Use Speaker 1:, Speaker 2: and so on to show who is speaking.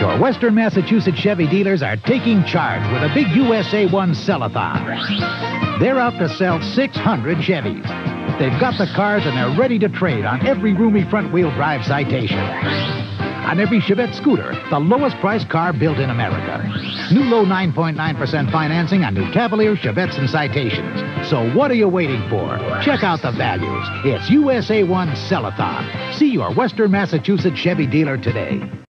Speaker 1: Your Western Massachusetts Chevy dealers are taking charge with a big USA 1 Sell A Thon. They're out to sell 600 Chevys. They've got the cars and they're ready to trade on every roomy front-wheel drive Citation. On every Chevette scooter, the lowest priced car built in America. New low 9.9% financing on new Cavalier, Chevettes, and Citations. So what are you waiting for? Check out the values. It's USA 1 Sell A Thon. See your Western Massachusetts Chevy dealer today.